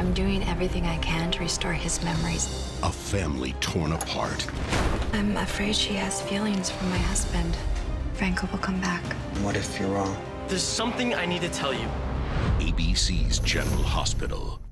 I'm doing everything I can to restore his memories. A family torn apart. I'm afraid she has feelings for my husband. Franco will come back. What if you're wrong? There's something I need to tell you. ABC's General Hospital.